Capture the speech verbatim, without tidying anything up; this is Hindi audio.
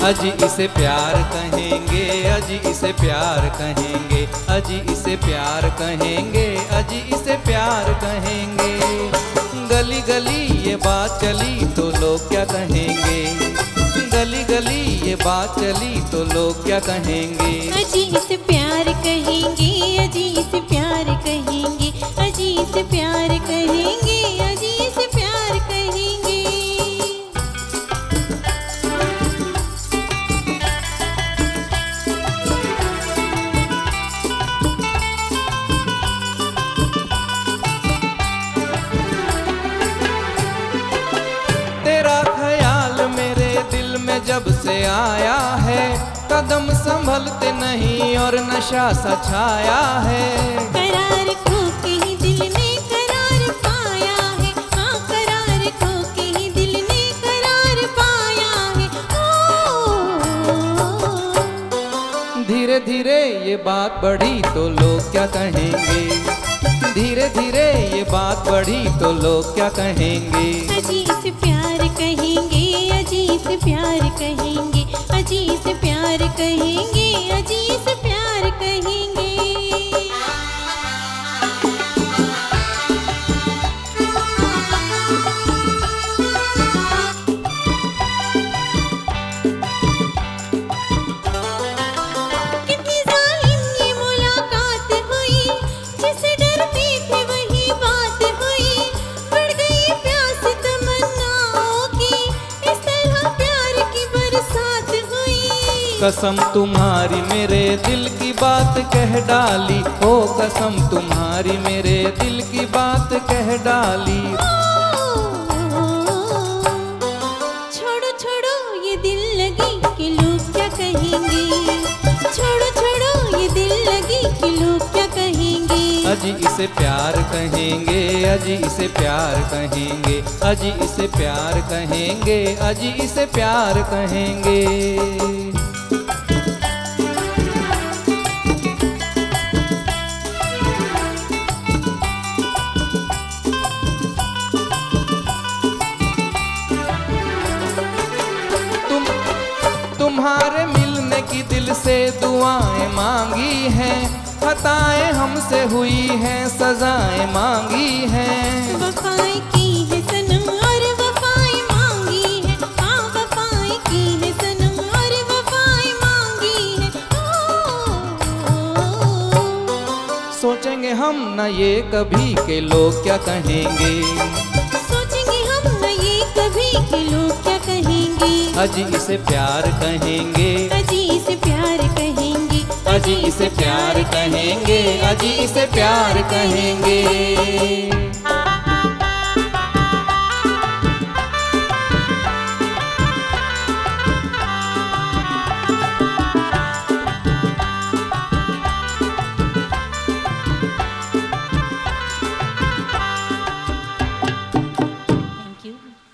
अजी इसे प्यार कहेंगे, अजी इसे प्यार कहेंगे, अजी इसे प्यार कहेंगे, अजी इसे प्यार कहेंगे। गली गली ये बात चली तो लोग क्या कहेंगे, गली गली ये बात चली तो लोग क्या कहेंगे। अजी इसे प्यार कहेंगे, अजी इसे प्यार कहेंगे, अजी इसे प्यार कहेंगे, अजी इसे प्यार कहेंगे। तेरा ख्याल मेरे दिल में जब से आया है, कदम संभलते नहीं और नशा सा छाया है। करार खो के ही दिल ने करार पाया है, हाँ करार खो के ही दिल ने करार पाया है। ओ धीरे धीरे ये बात बढ़ी तो लोग क्या कहेंगे, धीरे धीरे ये बात बढ़ी तो लोग क्या कहेंगे। अजी इसे प्यार कहेंगे, अजी इसे प्यार कहेंगे, अजी इसे प्यार कहेंगे, अजी इसे प्यार कहेंगे। कितनी जालिम ये मुलाकात हुई, जिसे डरते थे वही बात हुई। बढ़ गई प्यास तमन्नाओं की, इस तरह प्यार की बरसात हुई। कसम तुम्हारी मेरे दिल की बात कह डाली, ओ कसम तुम्हारी मेरे दिल की बात कह डाली। छोड़ो छोड़ो ये दिल लगी कि लोग क्या कहेंगे, छोड़ो छोड़ो ये दिल लगी कि लोग क्या कहेंगे। अजी इसे प्यार कहेंगे, अजी इसे प्यार कहेंगे, अजी इसे प्यार कहेंगे, अजी इसे प्यार कहेंगे। तुम तुम्हारे मिलने की दिल से दुआएं मांगी हैं, खताएं हमसे हुई हैं, सजाएं मांगी हैं। वफाएं की है सनम और वफाएं मांगी है, हाँ वफाएं की है सनम और वफाएं मांगी है। ओ सोचेंगे हम न ये कभी के लोग क्या कहेंगे, सोचेंगे हम न ये कभी कि लोग क्या कहेंगे। अजी इसे प्यार कहेंगे, अजी इसे प्यार कहेंगे, अजी इसे प्यार कहेंगे, अजी इसे प्यार कहेंगे। Thank you.